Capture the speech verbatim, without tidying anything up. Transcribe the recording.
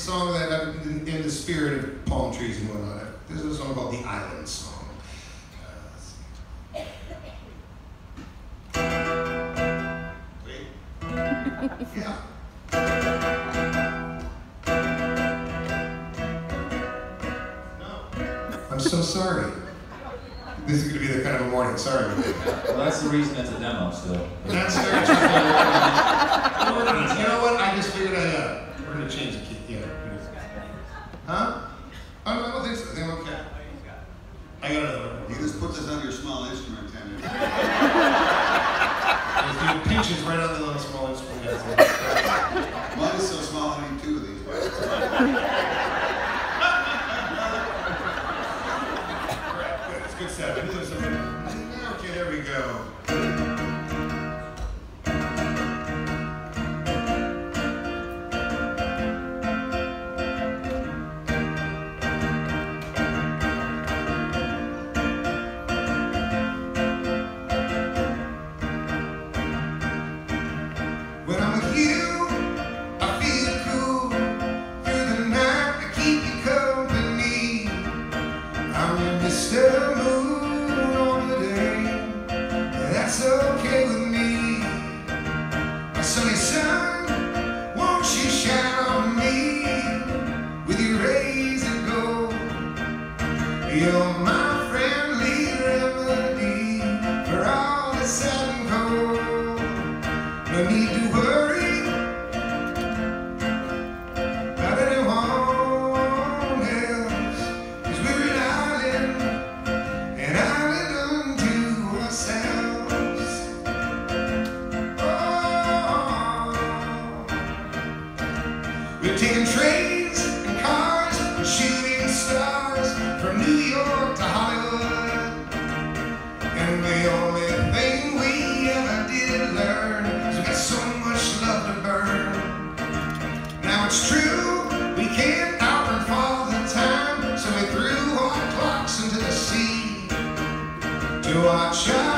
song that uh, in, in the spirit of palm trees and whatnot. This is a song called The Island Song. Uh, Wait. Yeah. I'm so sorry. This is going to be the kind of a morning. Sorry. Well, that's the reason it's a demo still. That's very true. You know what? I just figured I, uh, we're going to change the key. Yeah. Huh? Oh, no, I don't think so. I think I'm okay. I got another one. You just put this on your small instrument, can you? Just do pinches right on the little small instrument. Mine is so small, I need two of these. Good stuff. Okay, there we go. When I'm with you, I feel cool. Through the night, I keep you company. I'm in Mister Moon on the day. That's okay with me. My sunny sun, won't you shine on me with your rays of gold? You're my friendly remedy for all the sad and cold. No need to worry about anyone else, 'cause we're an island, an island unto ourselves. Oh, we're taking trains and cars and shooting stars from New York to Hollywood, and the only thing we ever did learn is we got so much love to burn. Now it's true, we can't outrun Father Time, so we threw our clocks into the sea to watch out.